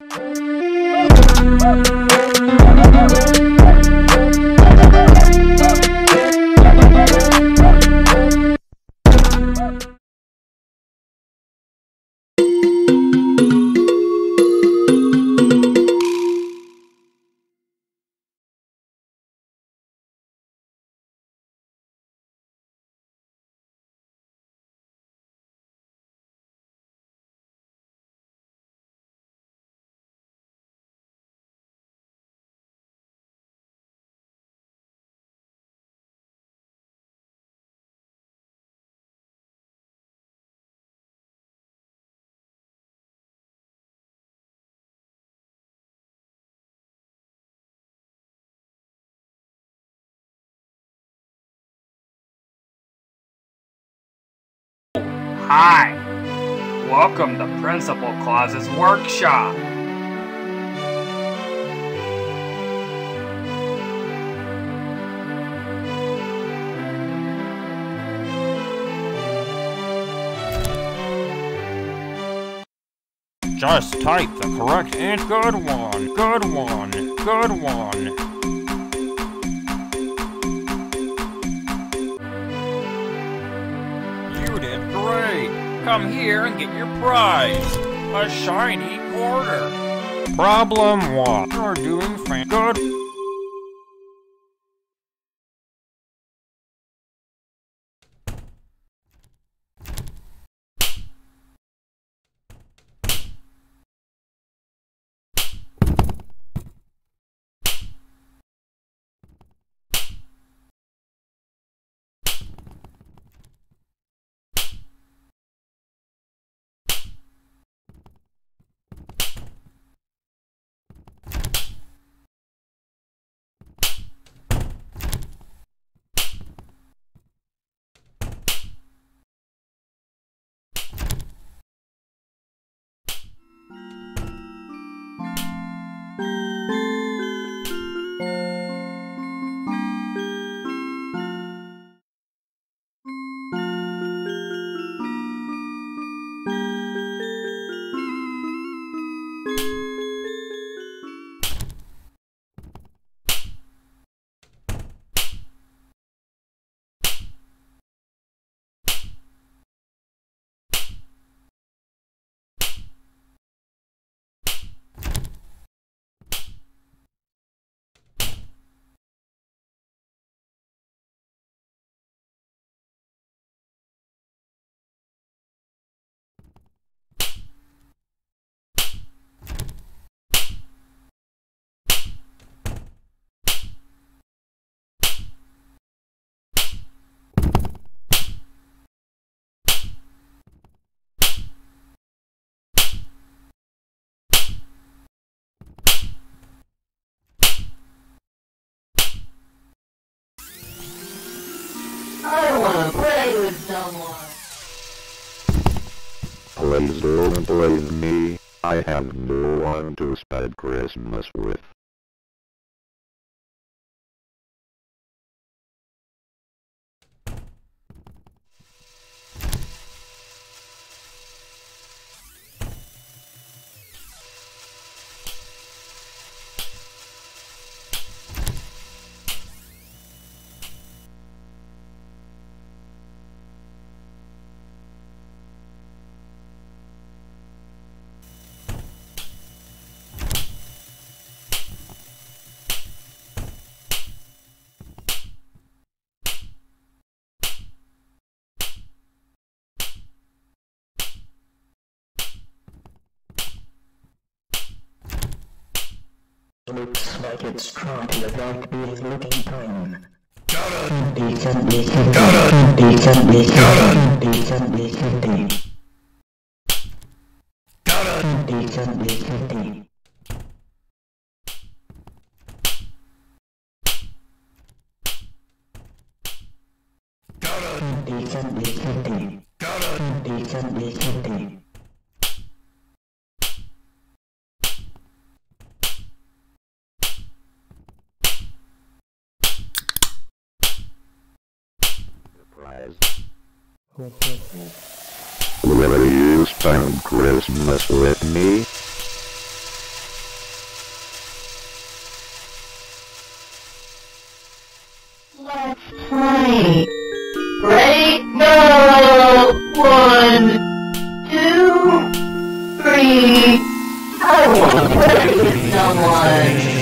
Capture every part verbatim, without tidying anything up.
Hi! Welcome to Principal Claus's workshop! Just type the correct and good one, good one, good one. You did great! Come here and get your prize! A shiny quarter! Problem one. You're doing fan- good. I wanna play with someone. Please don't leave me. I have no one to spend Christmas with. Looks like it's trying to avoid me looking time. Got it! Decent, decent, Got it! decent, decent, Got decent, decent, Got it! decent, decent. Got it! Decent, decent, Got it! decent, decent. Surprise. Will you spend Christmas with me? Let's play. Ready? Go! One, two, three. I want to play with someone.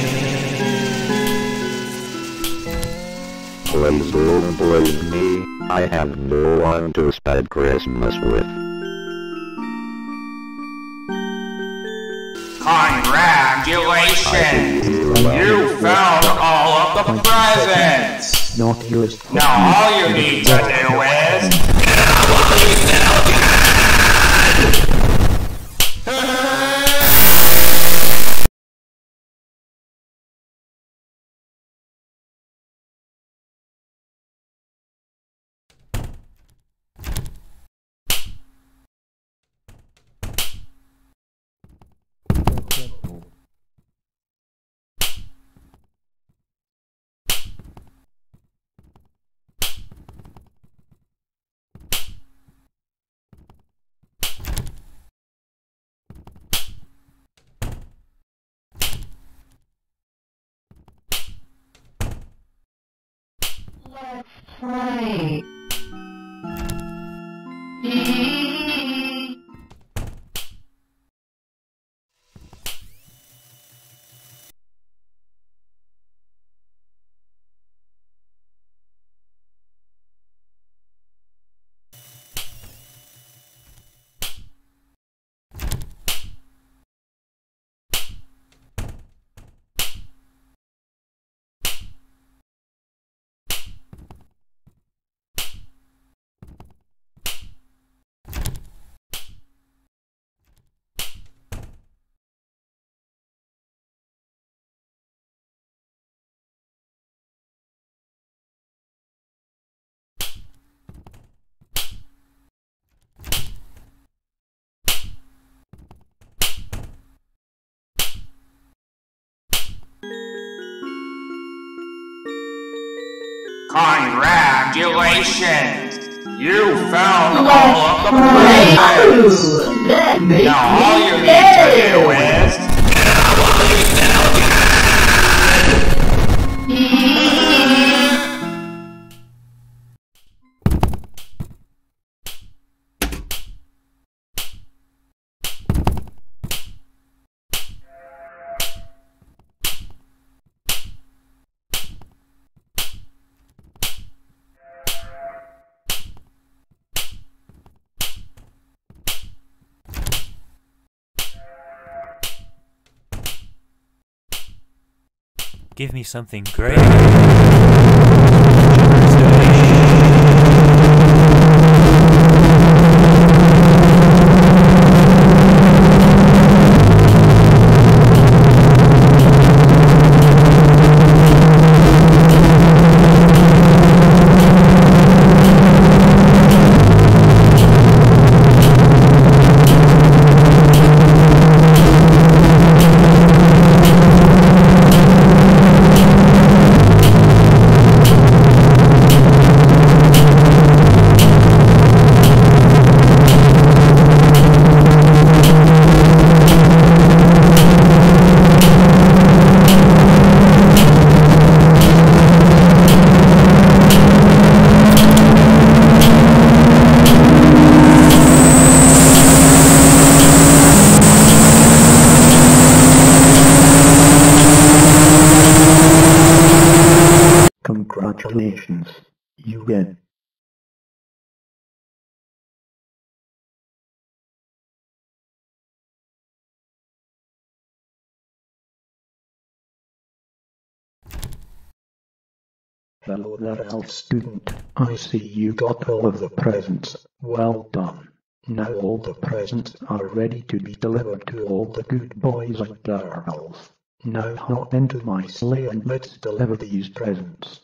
Please don't blame me, I have no one to spend Christmas with. Congratulations! You found all of the presents! Not yours. Now all you need to do is... Let's play. Congratulations! You found all of the presents! Now all you need to do is... Give me something great. Congratulations, you win. Hello there, elf student. I see you got all of the presents. Well done. Now all the presents are ready to be delivered to all the good boys and girls. Now hop into my sleigh and let's deliver these presents.